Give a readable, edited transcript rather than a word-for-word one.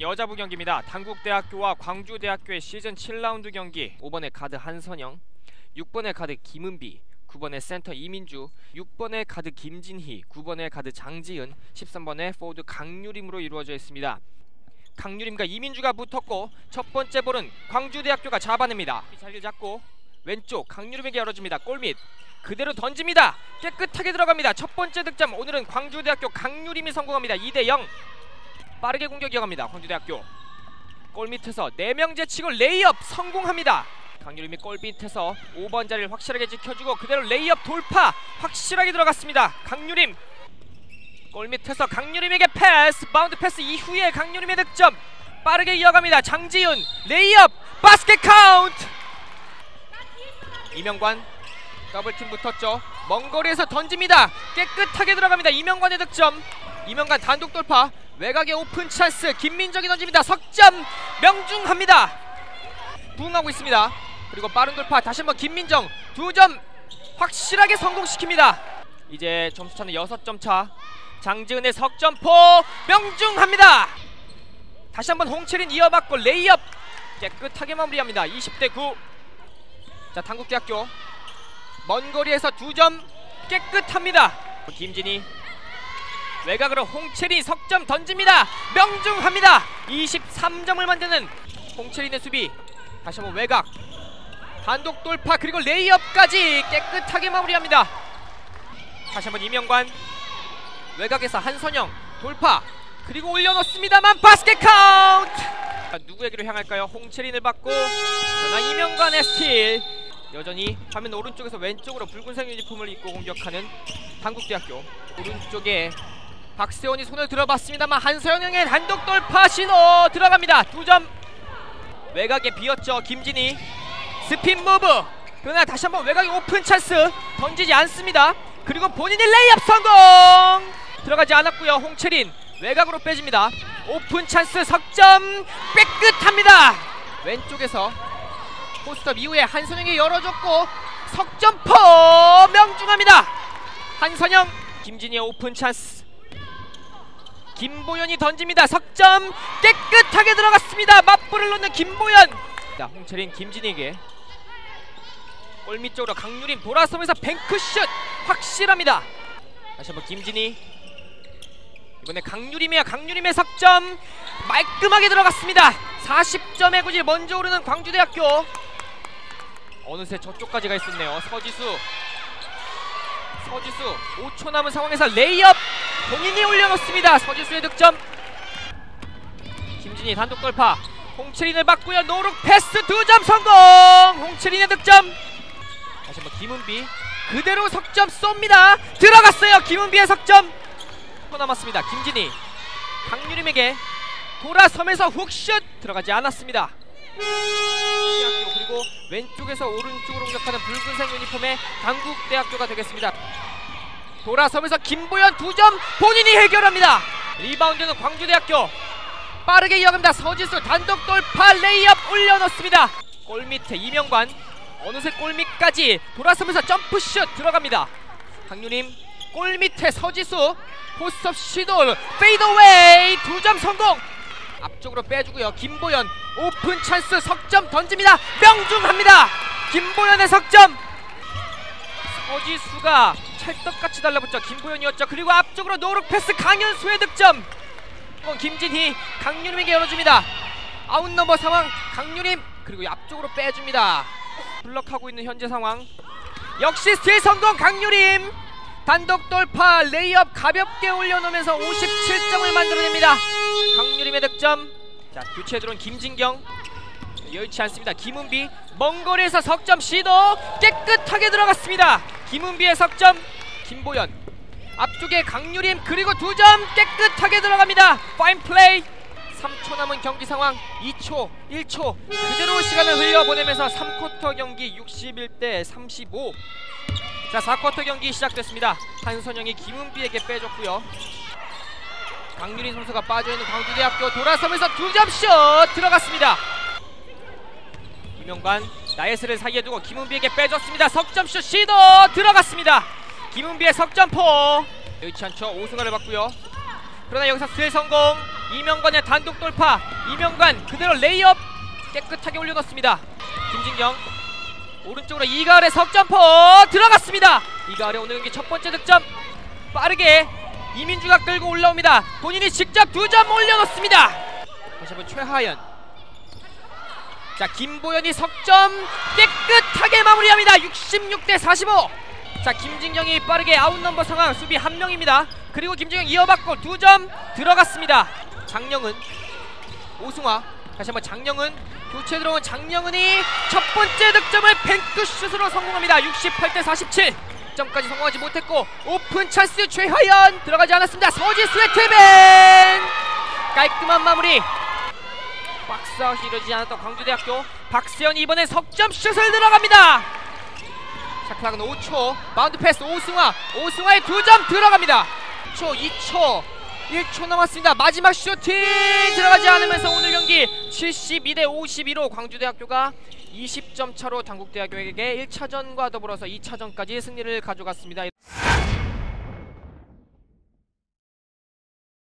여자부 경기입니다. 단국대학교와 광주대학교의 시즌 7라운드 경기. 5번의 가드 한선영, 6번의 가드 김은비, 9번의 센터 이민주, 6번의 가드 김진희, 9번의 가드 장지은, 13번의 포워드 강유림으로 이루어져 있습니다. 강유림과 이민주가 붙었고 첫 번째 볼은 광주대학교가 잡아냅니다. 자리를 잡고 왼쪽 강유림에게 열어줍니다. 골밑 그대로 던집니다. 깨끗하게 들어갑니다. 첫 번째 득점 오늘은 광주대학교 강유림이 성공합니다. 2대0. 빠르게 공격 이어갑니다. 광주대학교 골밑에서 4명 제치고 레이업 성공합니다. 강유림이 골밑에서 5번 자리를 확실하게 지켜주고 그대로 레이업 돌파 확실하게 들어갔습니다. 강유림 골밑에서 강유림에게 패스, 바운드 패스 이후에 강유림의 득점 빠르게 이어갑니다. 장지윤 레이업 바스켓 카운트. 이명관 더블팀 붙었죠. 먼 거리에서 던집니다. 깨끗하게 들어갑니다. 이명관의 득점. 이명관 단독 돌파 외곽의 오픈 찬스 김민정이 던집니다. 석점 명중합니다. 부응하고 있습니다. 그리고 빠른 돌파 다시 한번 김민정 2점 확실하게 성공시킵니다. 이제 점수차는 6점 차. 장지은의 석점포 명중합니다. 다시 한번 홍채린 이어받고 레이업 깨끗하게 마무리합니다. 20대9. 자, 단국대학교 먼 거리에서 2점 깨끗합니다. 김진희 외곽으로 홍채린 석점 던집니다. 명중합니다. 23점을 만드는 홍채린의 수비. 다시 한번 외곽 단독 돌파 그리고 레이업까지 깨끗하게 마무리합니다. 다시 한번 이명관 외곽에서 한선영 돌파 그리고 올려놓습니다만 바스켓 카운트. 자, 누구에게로 향할까요? 홍채린을 받고 그러나 이명관의 스틸. 여전히 화면 오른쪽에서 왼쪽으로 붉은색 유니폼을 입고 공격하는 단국대학교. 오른쪽에 박세원이 손을 들어봤습니다만 한서영의 단독 돌파 시도 들어갑니다. 2점. 외곽에 비었죠. 김진희 스핀 무브 그러나 다시 한번 외곽에 오픈 찬스 던지지 않습니다. 그리고 본인의 레이업 성공 들어가지 않았고요. 홍채린 외곽으로 빼집니다. 오픈 찬스 석점 깨끗합니다. 왼쪽에서 포스트업 이후에 한선영이 열어줬고 석점포 명중합니다. 한선영 김진희의 오픈 찬스 김보연이 던집니다. 석점 깨끗하게 들어갔습니다. 맞불을 놓는 김보연. 자, 홍채린 김진희에게 골밑 쪽으로 강유림 돌아서면서 뱅크슛 확실합니다. 다시 한번 김진희 이번에 강유림이야. 강유림의 석점 말끔하게 들어갔습니다. 40점의 구질 먼저 오르는 광주대학교. 어느새 저쪽까지 가 있었네요. 서지수 5초 남은 상황에서 레이업 본인이 올려놓습니다. 서지수의 득점. 김진희 단독 돌파 홍채린을 받고요. 노룩 패스 2점 성공. 홍채린의 득점. 다시 한번 김은비 그대로 석점 쏩니다. 들어갔어요. 김은비의 석점. 또 남았습니다. 김진희 강유림에게 돌아서면서 훅슛 들어가지 않았습니다. 그리고 왼쪽에서 오른쪽으로 공격하는 붉은색 유니폼의 단국대학교가 되겠습니다. 돌아서면서 김보연 2점 본인이 해결합니다. 리바운드는 광주대학교. 빠르게 이어갑니다. 서지수 단독 돌파 레이업 올려놓습니다. 골밑에 이명관 어느새 골밑까지 돌아서면서 점프슛 들어갑니다. 강유림 골밑에 서지수 포스트업 시도 페이드웨이 2점 성공. 앞쪽으로 빼주고요. 김보연 오픈 찬스 석점 던집니다. 명중합니다. 김보연의 석점. 서지수가 찰떡같이 달라붙죠. 김보연이었죠. 그리고 앞쪽으로 노룩 패스 강현수의 득점. 김진희 강유림에게 열어줍니다. 아웃 넘버 상황 강유림 그리고 앞쪽으로 빼줍니다. 블럭하고 있는 현재 상황. 역시 스틸 성공 강유림. 단독 돌파 레이업 가볍게 올려놓으면서 57점을 만들어냅니다. 강유림의 득점. 자, 교체에 들어온 김진경 여의치 않습니다. 김은비 먼 거리에서 석점 시도 깨끗하게 들어갔습니다. 김은비의 석점. 김보연 앞쪽에 강유림 그리고 2점 깨끗하게 들어갑니다. 파인 플레이. 3초 남은 경기 상황. 2초 1초 그대로 시간을 흘려보내면서 3쿼터 경기 61대35. 자, 4쿼터 경기 시작됐습니다. 한선영이 김은비에게 빼줬고요. 강유림 선수가 빠져있는 광주대학교 돌아서면서 2점 슛 들어갔습니다. 이명관 나예스를 사이에 두고 김은비에게 빼줬습니다. 석점슛 시도 들어갔습니다. 김은비의 석점포 여의치 않죠. 오승환을 받고요. 그러나 여기서 스틸 성공. 이명관의 단독 돌파. 이명관 그대로 레이업 깨끗하게 올려놓습니다. 김진경 오른쪽으로 이가을의 석점포 들어갔습니다. 이가을의 오늘 경기 첫 번째 득점. 빠르게 이민주가 끌고 올라옵니다. 본인이 직접 2점 올려놓습니다. 다시 한번 최하연. 자, 김보현이 석점 깨끗하게 마무리합니다. 66대45. 자, 김진경이 빠르게 아웃넘버 상황. 수비 한 명입니다. 그리고 김진경 이어받고 2점 들어갔습니다. 장영은, 오승화. 다시 한번 장영은, 교체 들어온 장영은이 첫 번째 득점을 뱅크슛으로 성공합니다. 68대47. 득점까지 성공하지 못했고 오픈 찬스. 최하연 들어가지 않았습니다. 서지수의 트벤 깔끔한 마무리. 박스아웃이 이루어지지 않았던 광주대학교. 박세현이 이번에 석점슛을 들어갑니다. 샤클락은 5초. 바운드 패스 오승화. 오승화의 2점 들어갑니다. 2초 1초 남았습니다. 마지막 슈팅 들어가지 않으면서 오늘 경기 72대52로 광주대학교가 20점 차로 당국대학교에게 1차전과 더불어서 2차전까지 승리를 가져갔습니다.